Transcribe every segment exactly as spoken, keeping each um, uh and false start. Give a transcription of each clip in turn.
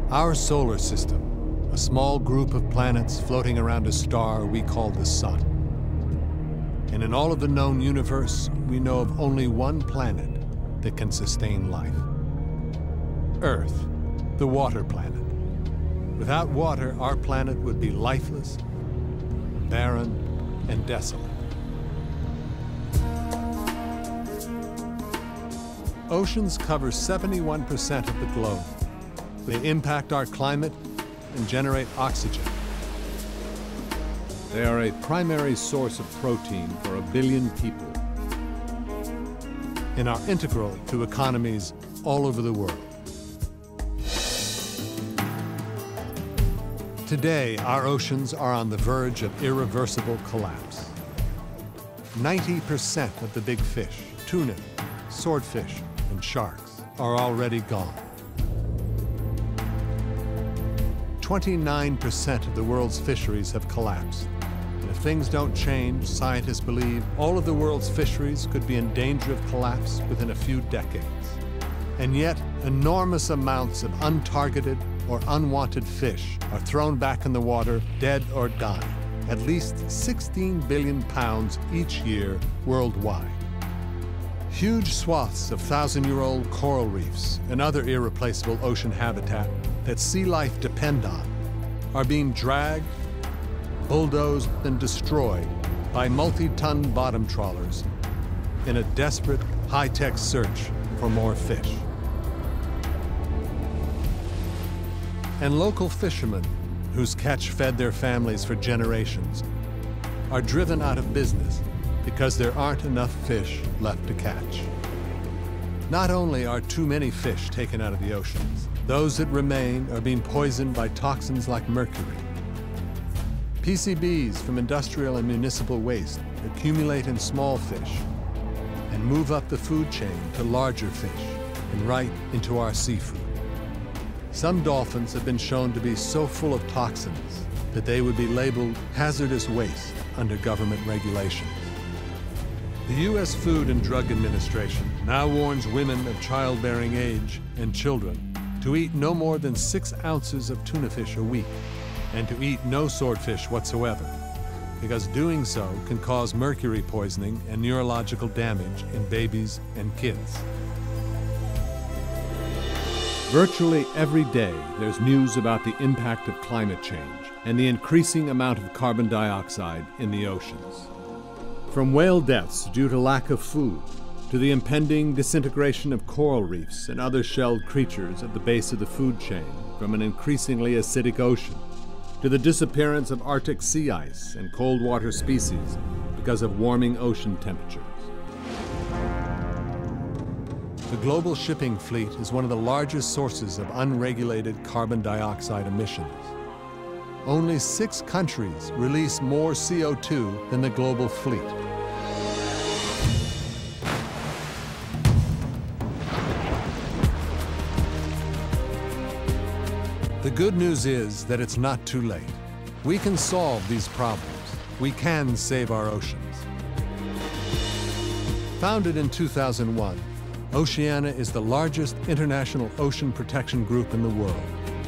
Our solar system, a small group of planets floating around a star we call the Sun. And in all of the known universe, we know of only one planet that can sustain life. Earth, the water planet. Without water, our planet would be lifeless, barren, and desolate. Oceans cover seventy-one percent of the globe. They impact our climate and generate oxygen. They are a primary source of protein for a billion people. And are integral to economies all over the world. Today, our oceans are on the verge of irreversible collapse. ninety percent of the big fish, tuna, swordfish, and sharks, are already gone. twenty-nine percent of the world's fisheries have collapsed. And if things don't change, scientists believe all of the world's fisheries could be in danger of collapse within a few decades. And yet, enormous amounts of untargeted or unwanted fish are thrown back in the water, dead or dying, at least sixteen billion pounds each year worldwide. Huge swaths of thousand-year-old coral reefs and other irreplaceable ocean habitat that sea life depend on are being dragged, bulldozed, and destroyed by multi-ton bottom trawlers in a desperate, high-tech search for more fish. And local fishermen, whose catch fed their families for generations, are driven out of business because there aren't enough fish left to catch. Not only are too many fish taken out of the oceans, those that remain are being poisoned by toxins like mercury. P C Bs from industrial and municipal waste accumulate in small fish and move up the food chain to larger fish and right into our seafood. Some dolphins have been shown to be so full of toxins that they would be labeled hazardous waste under government regulations. The U S Food and Drug Administration now warns women of childbearing age and children to eat no more than six ounces of tuna fish a week and to eat no swordfish whatsoever, because doing so can cause mercury poisoning and neurological damage in babies and kids. Virtually every day, there's news about the impact of climate change and the increasing amount of carbon dioxide in the oceans. From whale deaths due to lack of food, to the impending disintegration of coral reefs and other shelled creatures at the base of the food chain from an increasingly acidic ocean, to the disappearance of Arctic sea ice and cold water species because of warming ocean temperatures. The global shipping fleet is one of the largest sources of unregulated carbon dioxide emissions. Only six countries release more C O two than the global fleet. The good news is that it's not too late. We can solve these problems. We can save our oceans. Founded in two thousand one, Oceana is the largest international ocean protection group in the world.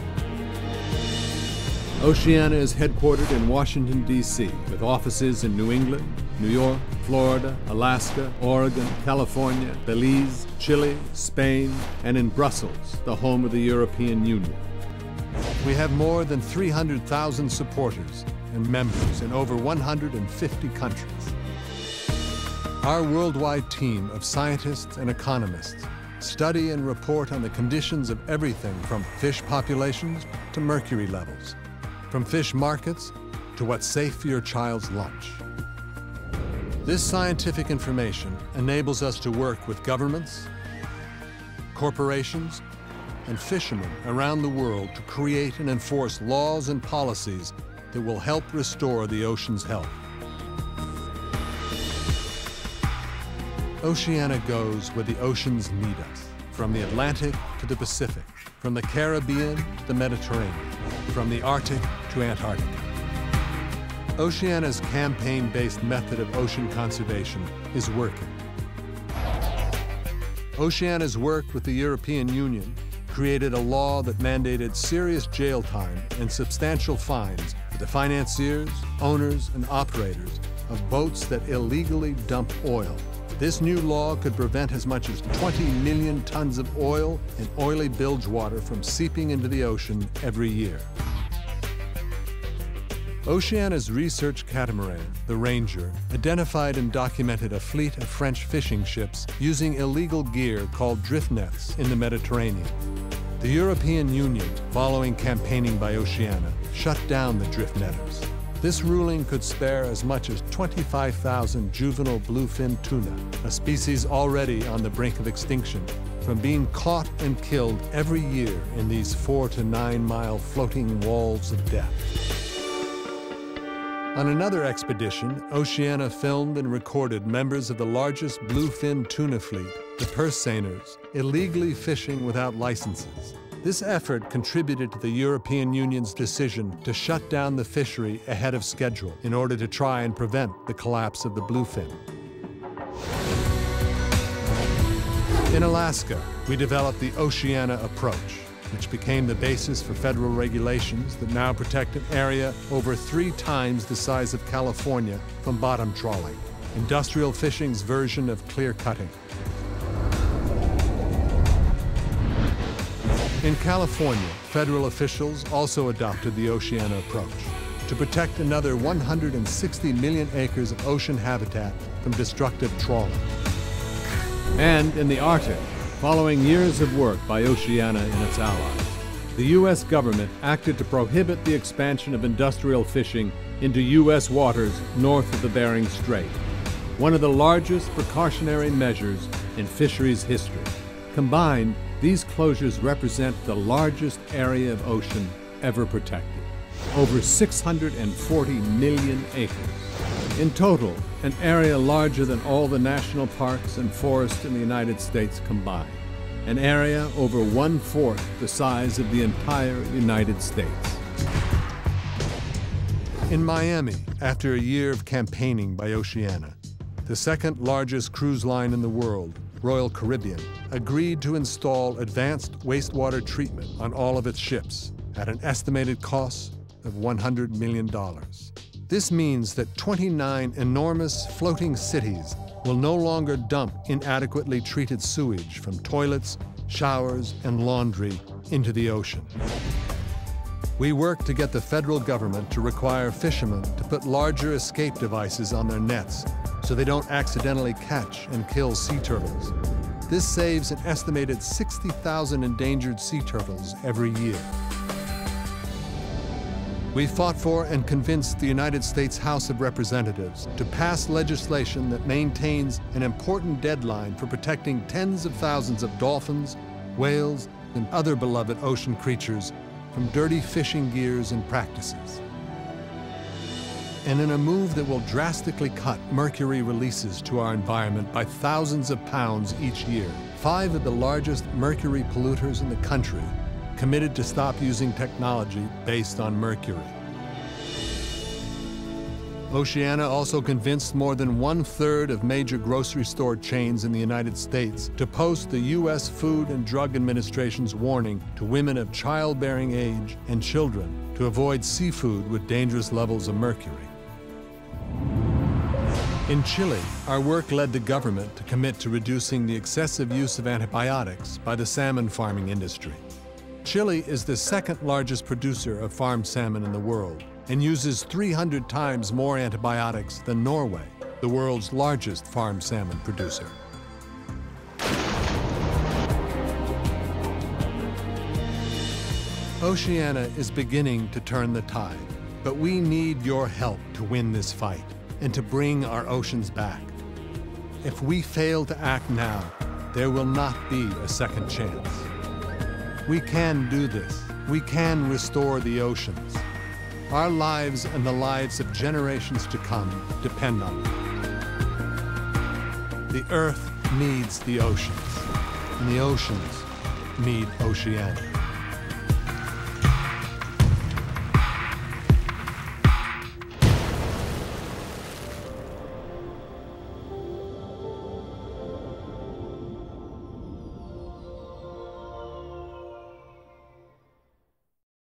Oceana is headquartered in Washington, D C, with offices in New England, New York, Florida, Alaska, Oregon, California, Belize, Chile, Spain, and in Brussels, the home of the European Union. We have more than three hundred thousand supporters and members in over one hundred fifty countries. Our worldwide team of scientists and economists study and report on the conditions of everything from fish populations to mercury levels, from fish markets to what's safe for your child's lunch. This scientific information enables us to work with governments, corporations, and fishermen around the world to create and enforce laws and policies that will help restore the ocean's health. Oceana goes where the oceans need us, from the Atlantic to the Pacific, from the Caribbean to the Mediterranean, from the Arctic to Antarctica. Oceana's campaign-based method of ocean conservation is working. Oceana's work with the European Union created a law that mandated serious jail time and substantial fines for the financiers, owners, and operators of boats that illegally dump oil. This new law could prevent as much as twenty million tons of oil and oily bilge water from seeping into the ocean every year. Oceana's research catamaran, the Ranger, identified and documented a fleet of French fishing ships using illegal gear called drift nets in the Mediterranean. The European Union, following campaigning by Oceana, shut down the drift netters. This ruling could spare as much as twenty-five thousand juvenile bluefin tuna, a species already on the brink of extinction, from being caught and killed every year in these four to nine mile floating walls of death. On another expedition, Oceana filmed and recorded members of the largest bluefin tuna fleet, the purse seiners, illegally fishing without licenses. This effort contributed to the European Union's decision to shut down the fishery ahead of schedule in order to try and prevent the collapse of the bluefin. In Alaska, we developed the Oceana approach, which became the basis for federal regulations that now protect an area over three times the size of California from bottom trawling, industrial fishing's version of clear cutting. In California, federal officials also adopted the Oceana approach to protect another one hundred sixty million acres of ocean habitat from destructive trawling. And in the Arctic, following years of work by Oceana and its allies, the U S government acted to prohibit the expansion of industrial fishing into U S waters north of the Bering Strait, one of the largest precautionary measures in fisheries history. Combined, these closures represent the largest area of ocean ever protected, over six hundred forty million acres. In total, an area larger than all the national parks and forests in the United States combined, an area over one-fourth the size of the entire United States. In Miami, after a year of campaigning by Oceana, the second largest cruise line in the world, Royal Caribbean, agreed to install advanced wastewater treatment on all of its ships at an estimated cost of one hundred million dollars. This means that twenty-nine enormous floating cities will no longer dump inadequately treated sewage from toilets, showers, and laundry into the ocean. We worked to get the federal government to require fishermen to put larger escape devices on their nets so they don't accidentally catch and kill sea turtles. This saves an estimated sixty thousand endangered sea turtles every year. We fought for and convinced the United States House of Representatives to pass legislation that maintains an important deadline for protecting tens of thousands of dolphins, whales, and other beloved ocean creatures from dirty fishing gears and practices. And in a move that will drastically cut mercury releases to our environment by thousands of pounds each year, five of the largest mercury polluters in the country committed to stop using technology based on mercury. Oceana also convinced more than one-third of major grocery store chains in the United States to post the U S Food and Drug Administration's warning to women of childbearing age and children to avoid seafood with dangerous levels of mercury. In Chile, our work led the government to commit to reducing the excessive use of antibiotics by the salmon farming industry. Chile is the second largest producer of farmed salmon in the world and uses three hundred times more antibiotics than Norway, the world's largest farmed salmon producer. Oceana is beginning to turn the tide, but we need your help to win this fight and to bring our oceans back. If we fail to act now, there will not be a second chance. We can do this. We can restore the oceans. Our lives and the lives of generations to come depend on it. The Earth needs the oceans, and the oceans need Oceana.